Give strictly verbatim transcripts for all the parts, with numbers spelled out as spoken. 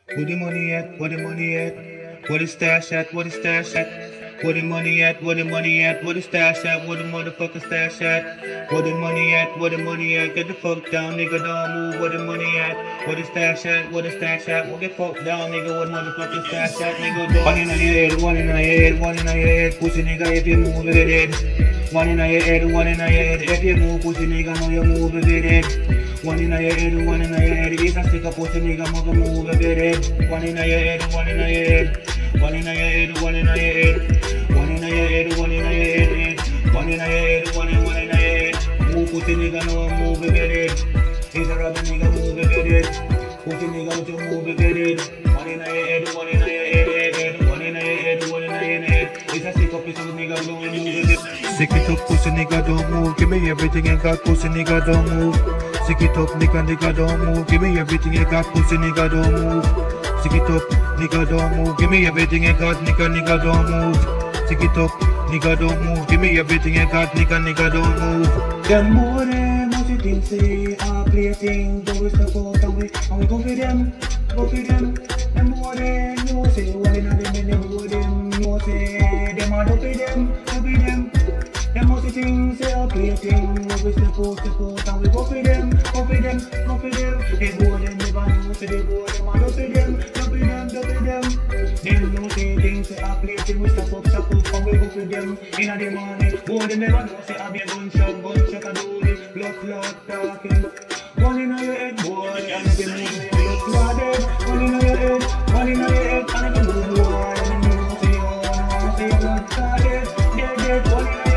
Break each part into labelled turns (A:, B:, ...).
A: Where the money at? Where the money at? Where the stash at? Where the stash at? Where the money at? Where the money at? Where the stash at? Where the motherfucking stash at? Where the money at? Where the money at? Get the fuck down, nigga, don't move. Where the money at? Where the stash at? Where the stash at? Well, get fucked down, nigga, where the motherfucking stash at, nigga, don't. One in your head, one in your head, one in your head, pussy nigga, if you move with it. One in your head, one in your head, if you move, pussy nigga, know you move with it. One in your head, one in your head, it's a stick of pussy nigga, mother move with it. One in your head, one in your head, one in your head, one in your head, one in your head, one in your head, one in your head, one in one in your head. Move pussy nigga, know I move with it. It's a rubber nigga, move with it. Pussy nigga, don't you move with it. One in your head, one in your head, one in your head, one in your head. It's a stick of pussy nigga, don't move with it. Stick it up, pussy nigga, don't move. Give me everything you got, pussy nigga, don't move. Stick it up, nigga, nigga, don't move. Give me everything you got, pussy nigga, don't move. Stick it up, nigga, don't move. Give me everything you got, nigga, nigga, don't move. Stick it up, nigga, don't move. Give me everything you got, nigga, nigga, don't move. Them more them, what you think say, I play thing, go with the boat and we, and we go for them, go for them. Them more them, you say, one in a them, and them more them, you say, them are don't pay them, don't pay them. Them must be things, say I play thing. We step out, step out, and we go for them, go for them, go for them. They go them, never know, say they go them, and don't pay them, don't pay them, don't pay them. Them know say things, say I play thing. We step up, step up, and we go for them. Inna the morning, go them never know, say I be a gunshot, gunshot, I do it. Blood clot talking, one inna your head, boy, and if you move, blood clot dead. One inna your head, one inna your head, and if you move, boy, and you know say oh no, say blood clot dead, dead, dead. One inna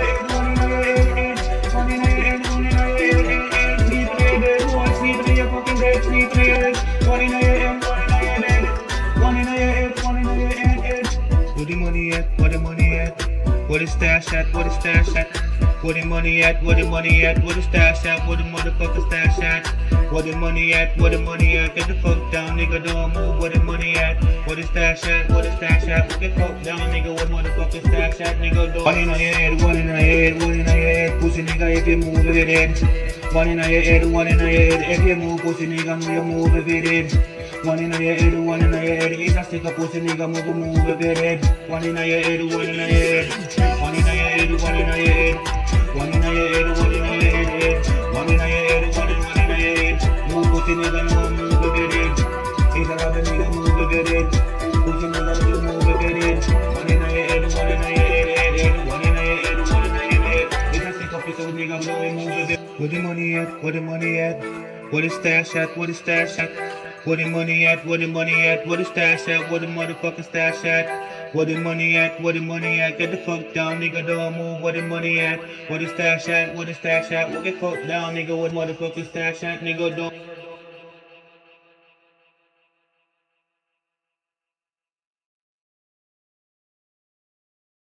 A: where the money at? Where the money at? Where the stash at? Where the stash at? Where the money at? Where the money at? Where the stash at? Where the motherfucking stash at? Where the money at? Where the money at? Get the fuck down, nigga, don't move. Where the money at? Where the stash at? Where the stash at? Get the fuck down, nigga, where the motherfucking stash at, nigga, don't. One in your head, one in your head, one in your head, pussy nigga, if you move with it. One in your head, one in your head, if you move, pussy nigga, know you move with it. One in your head, one in your head, it's a stick of pussy nigga, move move with it. One in your head, one in your head, one in your head, one in your head, one in your head, one in your head, one in your head, one in your head. Move pussy nigga, know move with it. It's a rubber nigga, move with it. Pussy nigga, know move with it. One in your head, one in your head, one in your head, one in your head. It's a stick of pussy nigga, know move with it. Where the money at? Where the money at? Where the stash at? Where the stash at? Where the money at? Where the money at? Where the stash at? Where the motherfucking stash at? Where the money at? Where the money at? Get the fuck down, nigga, don't move. Where the money at? Where the stash at? Where the stash at? Well, get fucked down, nigga, where the motherfucking stash at, nigga, don't.